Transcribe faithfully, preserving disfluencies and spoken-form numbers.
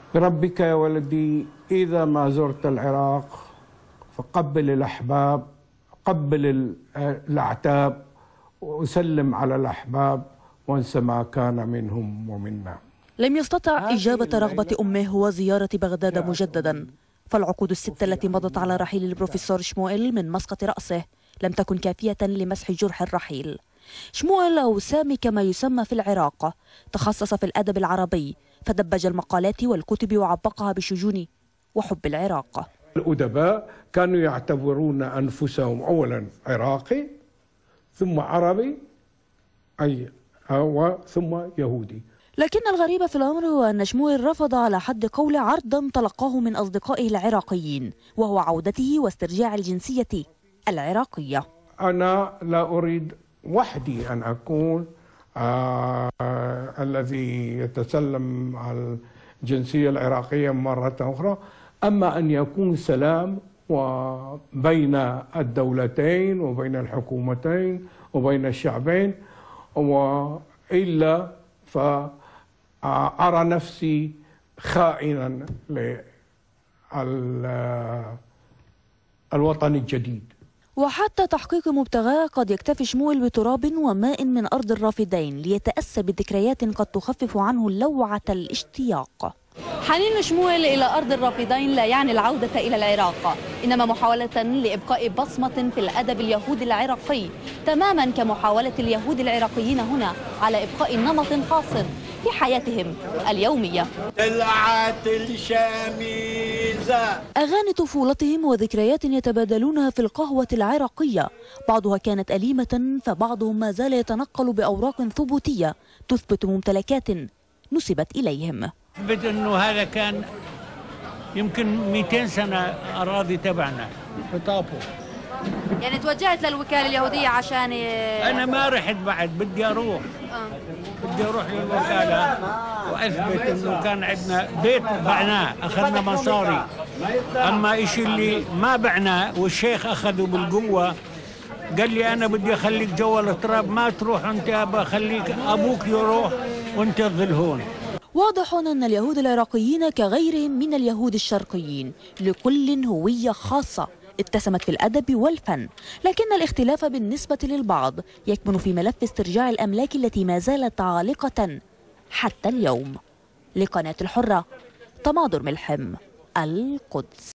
بربك يا ولدي إذا ما زرت العراق فقبل الأحباب، قبل الأعتاب وسلم على الأحباب وانسى ما كان منهم ومنا. لم يستطع إجابة رغبة أمه وزيارة بغداد مجددا، فالعقود الستة التي مضت على رحيل البروفيسور شموئيل من مسقط رأسه لم تكن كافية لمسح جرح الرحيل. شموئيل أو سامي كما يسمى في العراق تخصص في الأدب العربي، فدبج المقالات والكتب وعبقها بالشجون وحب العراق. الأدباء كانوا يعتبرون أنفسهم أولا عراقي ثم عربي أي ثم يهودي. لكن الغريب في الأمر هو أن شموئيل رفض على حد قول عرضا تلقاه من أصدقائه العراقيين، وهو عودته واسترجاع الجنسية العراقية. أنا لا أريد وحدي أن أكون آه الذي يتسلم على الجنسية العراقية مرة أخرى، أما أن يكون سلام وبين الدولتين وبين الحكومتين وبين الشعبين، وإلا فأرى نفسي خائنا للوطن الجديد. وحتى تحقيق مبتغاه قد يكتفي شموئيل بتراب وماء من أرض الرافدين ليتأسى بذكريات قد تخفف عنه لوعة الاشتياق. حنين شموئيل إلى أرض الرافدين لا يعني العودة إلى العراق، إنما محاولة لإبقاء بصمة في الأدب اليهودي العراقي، تماما كمحاولة اليهود العراقيين هنا على إبقاء نمط خاص في حياتهم اليومية. طلعت الشميزة. أغاني طفولتهم وذكريات يتبادلونها في القهوة العراقية، بعضها كانت أليمة فبعضهم ما زال يتنقل بأوراق ثبوتية تثبت ممتلكات نسبت إليهم. اثبت انه هذا كان يمكن مئتين سنة اراضي تبعنا في طابو. يعني توجهت للوكالة اليهودية عشان انا ما رحت بعد، بدي اروح آه. بدي اروح للوكالة واثبت انه كان عندنا بيت بعناه اخذنا مصاري، اما اشي اللي ما بعناه والشيخ اخذه بالقوة قال لي انا بدي اخليك جوا التراب، ما تروح انت ابا، خليك ابوك يروح وانت تظل هون. واضح أن اليهود العراقيين كغيرهم من اليهود الشرقيين لكل هوية خاصة اتسمت في الأدب والفن، لكن الاختلاف بالنسبة للبعض يكمن في ملف استرجاع الأملاك التي ما زالت عالقة حتى اليوم. لقناة الحرة، تماضر ملحم، القدس.